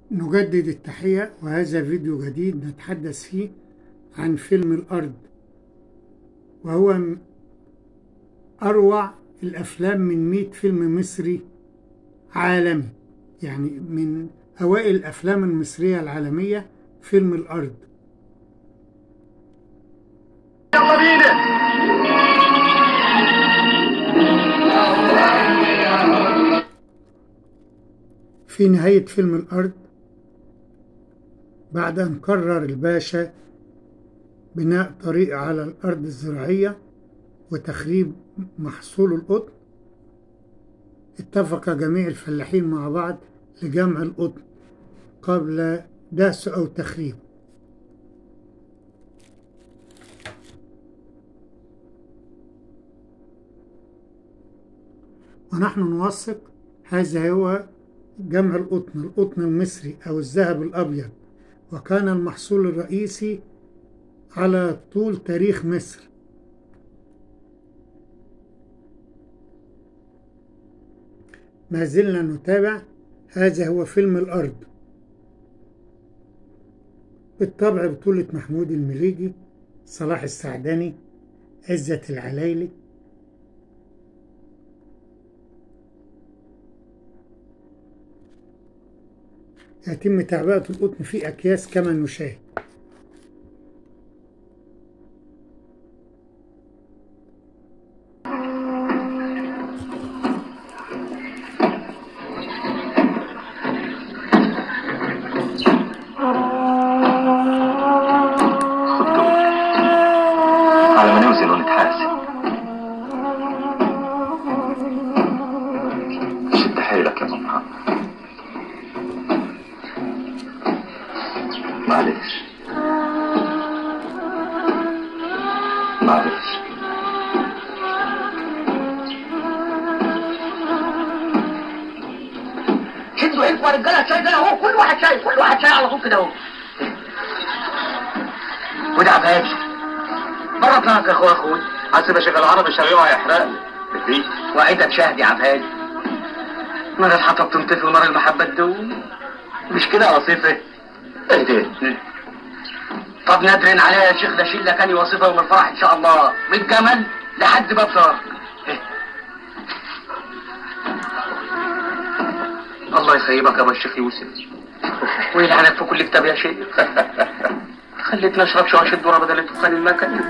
نجدد التحية، وهذا فيديو جديد نتحدث فيه عن فيلم الأرض، وهو من أروع الأفلام من 100 فيلم مصري عالمي، يعني من أوائل الأفلام المصرية العالمية فيلم الأرض. يلا بينا. في نهاية فيلم الأرض، بعد أن قرر الباشا بناء طريق على الأرض الزراعية وتخريب محصول القطن، اتفق جميع الفلاحين مع بعض لجمع القطن قبل دهسه أو تخريبه. ونحن نوثق هذا هو جمع القطن المصري أو الذهب الأبيض، وكان المحصول الرئيسي على طول تاريخ مصر. ما زلنا نتابع. هذا هو فيلم الأرض، بالطبع بطولة محمود المليجي، صلاح السعدني، عزت العلايلي. يتم تعبئة القطن في أكياس كما نشاهد. على ما نوزن ونتحاسب. شد حيلك يا ابو محمد. معلش معلش. شدوا حيلكم يا رجاله، الشاي ده اهو، كل واحد شاي على طول كده اهو. وده عباد بره اطلعك يا اخوي. حاسب يا شيخ العربي شغله هيحرقني. ايه؟ وعدك شاهد يا عباد. نار الحطب تنطفي ونار المحبه تدوم. مش كده يا وصيفه؟ ايه ده؟ طب نادرين عليها يا شيخ، ده شله كان يوصفها يوم الفرح ان شاء الله، من الجمل لحد باب صار. الله يخيبك يا ابو الشيخ يوسف. ويلعنك في كل كتاب يا شيخ. خليتنا نشرب شويه الذره بدل دخان المكن.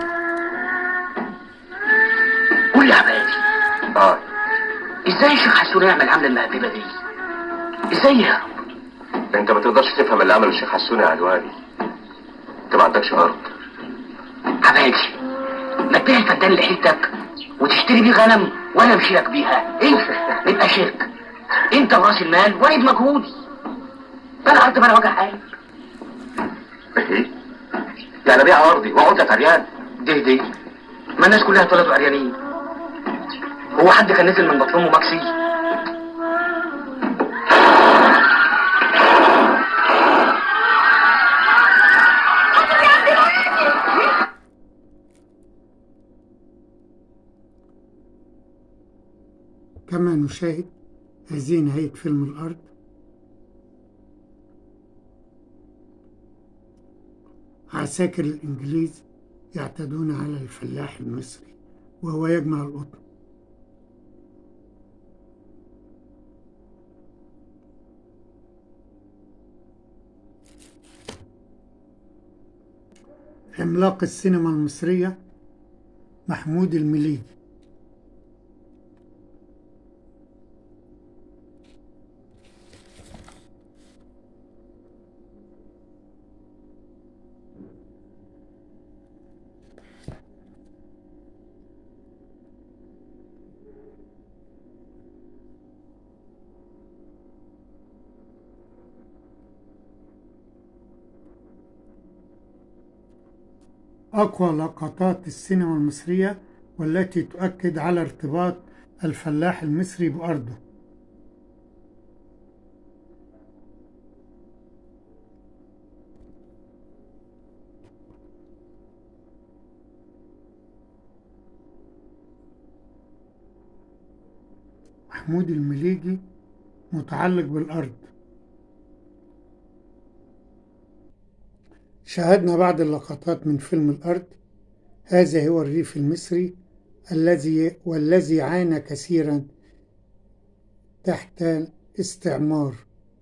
قول يا عبادي، ازاي الشيخ حسون يعمل العمله المهببه دي؟ ازاي يا رب؟ انت ما تقدرش تفهم اللي عمله الشيخ حسون يا علواني. انت ما عندكش ارض. عبادي، ما تبيع الفدان اللي حيلتك وتشتري بيه غنم وانا امشي لك بيها. ايه؟ نبقى شرك، انت براس المال وانا بمجهودي. انا عرض ما انا وجع حالي. ايه؟ يعني ابيع ارضي واقعد لك عريان؟ دي ما الناس كلها اتولدوا عريانين. هو حد كان نزل من بطن امه مكسي؟ كما نشاهد، هذه نهاية فيلم الأرض. عساكر الإنجليز يعتدون على الفلاح المصري وهو يجمع القطن. عملاق السينما المصرية محمود المليجي. أقوى لقطات السينما المصرية، والتي تؤكد على ارتباط الفلاح المصري بأرضه. محمود المليجي متعلق بالأرض. شاهدنا بعض اللقطات من فيلم الأرض. هذا هو الريف المصري والذي عانى كثيرا تحت الاستعمار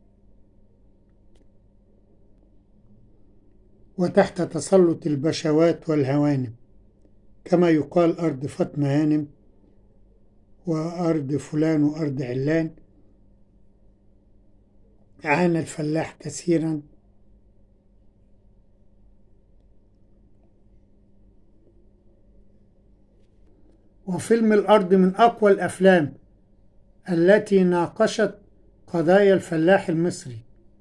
وتحت تسلط البشوات والهوانم، كما يقال أرض فاطمة هانم وأرض فلان وأرض علان. عانى الفلاح كثيرا وفيلم الأرض من أقوى الأفلام التي ناقشت قضايا الفلاح المصري.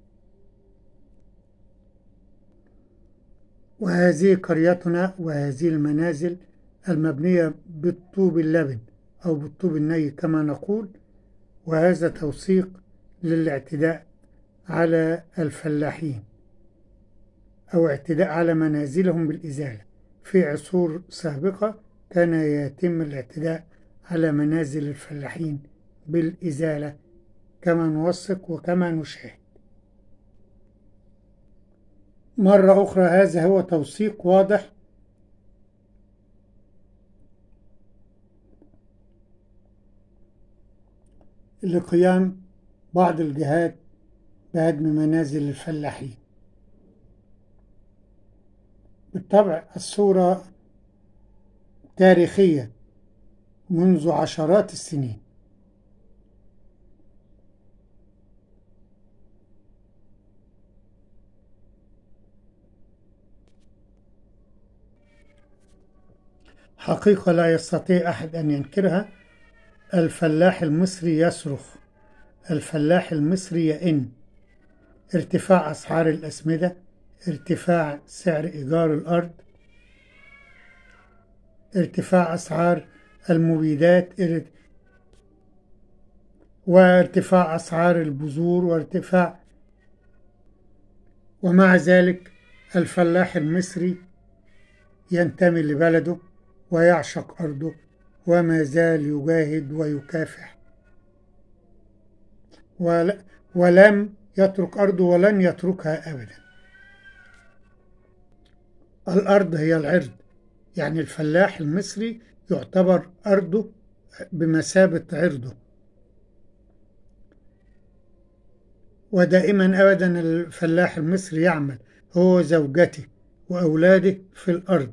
وهذه قريتنا وهذه المنازل المبنية بالطوب اللبن أو بالطوب الني كما نقول، وهذا توثيق للاعتداء على الفلاحين أو اعتداء على منازلهم بالإزالة. في عصور سابقة كان يتم الاعتداء على منازل الفلاحين بالإزالة كما نوثق وكما نشاهد. مرة أخرى هذا هو توثيق واضح لقيام بعض الجهات بهدم منازل الفلاحين. بالطبع الصورة تاريخية منذ عشرات السنين. حقيقة لا يستطيع أحد أن ينكرها. الفلاح المصري يصرخ، الفلاح المصري يئن. ارتفاع أسعار الأسمدة، ارتفاع سعر إيجار الأرض، ارتفاع أسعار المبيدات، وارتفاع أسعار البذور ومع ذلك الفلاح المصري ينتمي لبلده ويعشق أرضه وما زال يجاهد ويكافح، ولم يترك أرضه ولن يتركها أبدا. الأرض هي العرض، يعني الفلاح المصري يعتبر أرضه بمثابة عرضه، ودائما أبدا الفلاح المصري يعمل هو وزوجته وأولاده في الأرض.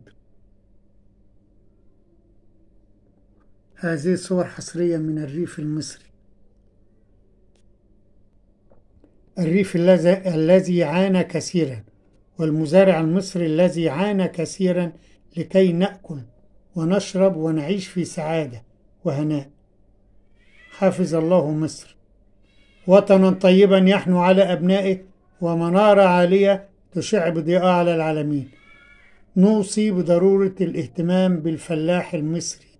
هذه صور حصرية من الريف المصري، الريف الذي عانى كثيرا، والمزارع المصري الذي عانى كثيرا لكي نأكل ونشرب ونعيش في سعادة وهناء. حفظ الله مصر، وطنا طيبا يحنو على أبنائه، ومنارة عالية تشع بضياء على العالمين. نوصي بضرورة الاهتمام بالفلاح المصري